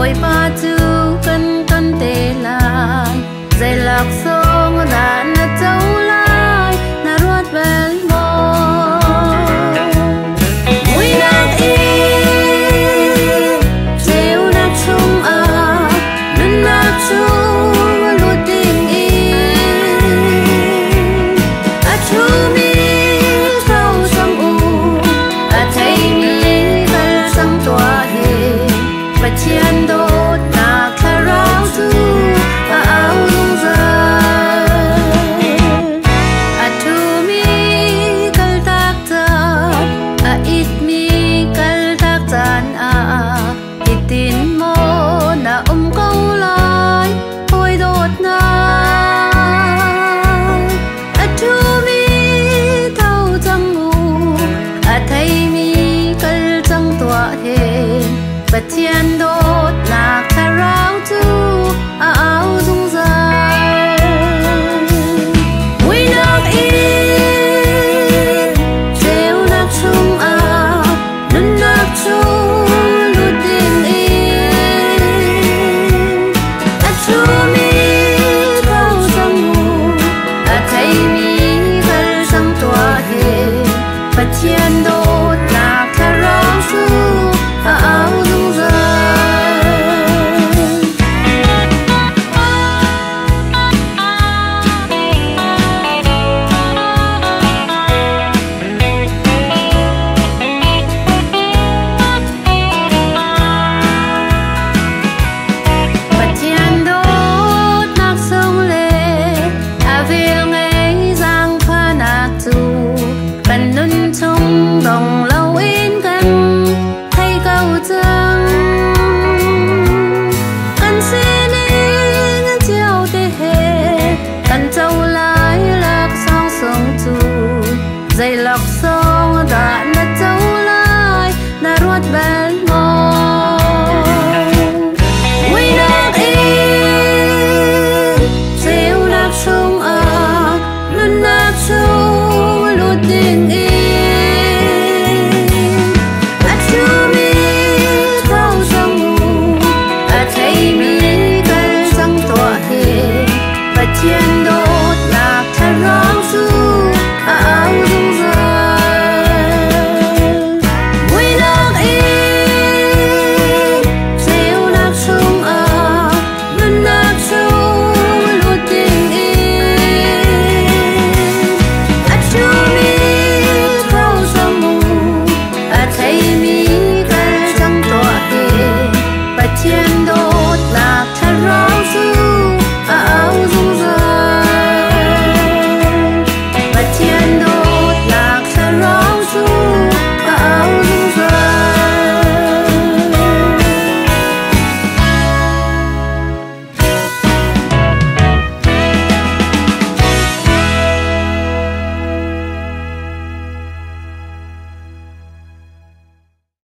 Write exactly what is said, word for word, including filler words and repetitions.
ôi ba chú cân cân tê lại dây lạc sông đã nát dấu lại na ruột về mò mùi nát y chiều nát chung à nâng nát chung lụt tình y à chú mi thâu sông u à thấy mi khăn sông tỏa hề và chiên đốt nạc thà rau chú à áo rung rơi à thu mi kal tak tak à ít mi kal tak tan à ít tin mô na ôm câu lại ôi đốt na à thu mi thâu chẳng ngủ à thấy mi kal chẳng tỏa hề và chiên đốt nạc thà rau chú à áo rung rơi mùi nạc ít chiều nạc chung à nâng nạc chung lụt tình in à chú mi thâu chẳng ngủ à thấy mi khăn chẳng tỏa hề và chiên đốt nạc thà rau chú à áo rung rơi và chiên đốt nạc sông lệ à viên ngay giang pha nạc dù cần nâng trong đồng lâu in gần thấy câu chân cần xin in chiều tê hề cần châu lái lạc song sông dù dây lọc sông đã nát châu lái na ruột bè